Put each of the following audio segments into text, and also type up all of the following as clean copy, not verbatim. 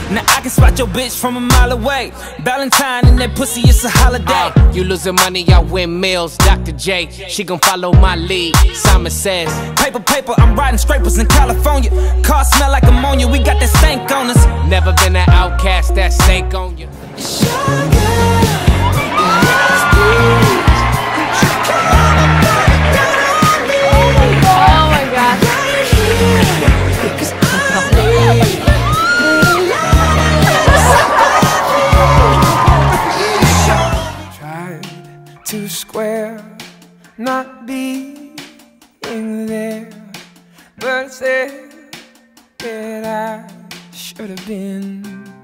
Now I can spot your bitch from a mile away. Valentine and that pussy, it's a holiday. You losing money, I win meals. Dr. J, she gon' follow my lead. Simon Says, Paper, paper, I'm riding scrapers in California. Car smell like ammonia, we got that stank on us. never been an outcast, that snake on you. Oh my gosh. Tried to square not being there, but said that I should have been.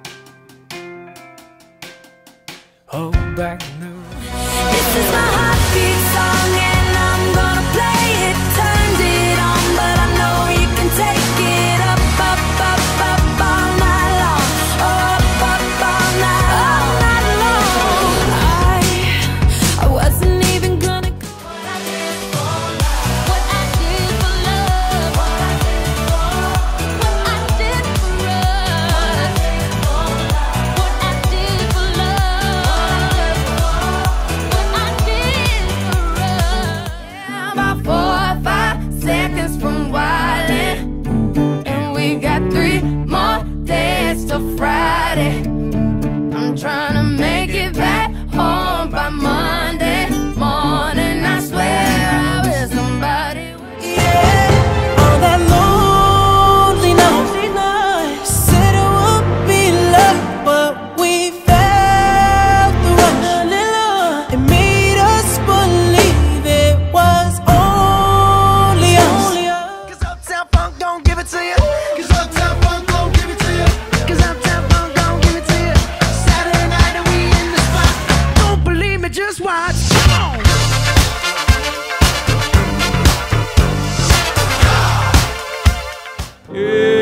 Oh, back in the This is my heartbeat song and I'm gonna play it. Turned it on, but I know you can take it up, up, up, up all night long. Up, up all night long. I wasn't even gonna go. What I did for love, what I did for love, what I did for love, what I did for us, what I did for love, what I did for us. Yeah, about 4 or 5 seconds from wildin', and we got 3 more days till Friday. I'm trying to make it back home by Monday morning. I swear I wish somebody would. Yeah, On that lonely night, said it would be love, but we felt the rush. It made us believe it was only us. 'Cause Uptown Funk don't give it to you. 'Cause Uptown Funk don't give it to you. 'Cause Uptown Funk don't give it to you. Saturday night and we in the spot. Don't believe me, just watch. Come on. yeah.